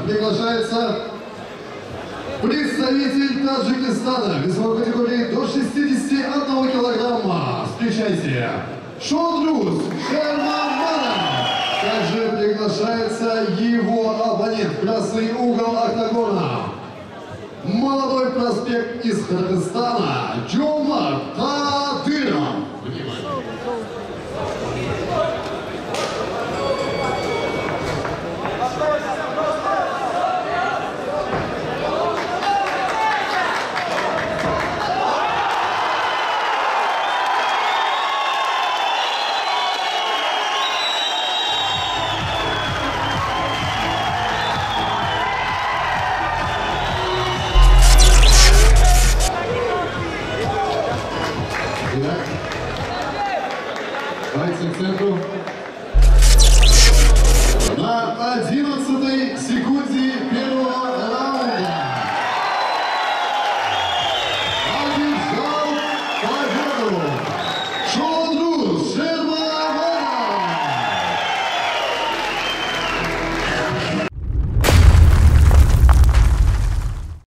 приглашается представитель Таджикистана весовой категории до 61 килограмма. Встречайте, Шодрус Шермаманов. Также приглашается его оппонент, красный угол октагона. Молодой проспект из Кыргызстана Джомарт Кадыров. Давайте к центру. На 11-й секунде